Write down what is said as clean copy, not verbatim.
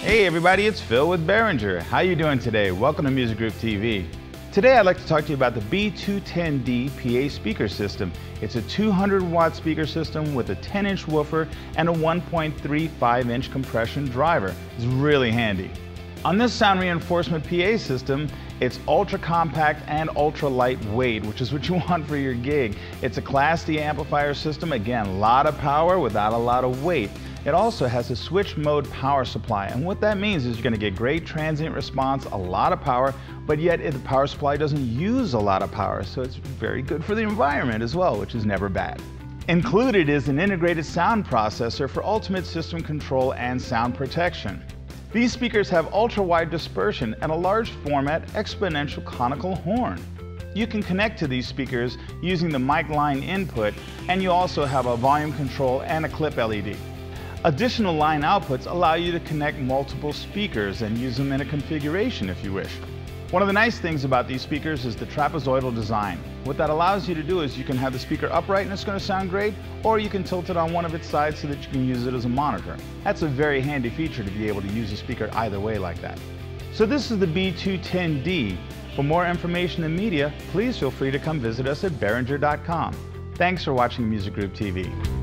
Hey everybody, it's Phil with Behringer. How you doing today? Welcome to Music Group TV. Today I'd like to talk to you about the B210D PA speaker system. It's a 200-watt speaker system with a 10-inch woofer and a 1.35-inch compression driver. It's really handy. On this sound reinforcement PA system, it's ultra compact and ultra lightweight, which is what you want for your gig. It's a Class D amplifier system. Again, a lot of power without a lot of weight. It also has a switch mode power supply, and what that means is you're going to get great transient response, a lot of power, but yet the power supply doesn't use a lot of power, so it's very good for the environment as well, which is never bad. Included is an integrated sound processor for ultimate system control and sound protection. These speakers have ultra-wide dispersion and a large format exponential conical horn. You can connect to these speakers using the mic line input, and you also have a volume control and a clip LED. Additional line outputs allow you to connect multiple speakers and use them in a configuration if you wish. One of the nice things about these speakers is the trapezoidal design. What that allows you to do is you can have the speaker upright and it's going to sound great, or you can tilt it on one of its sides so that you can use it as a monitor. That's a very handy feature to be able to use a speaker either way like that. So this is the B210D. For more information and media, please feel free to come visit us at Behringer.com. Thanks for watching Music Group TV.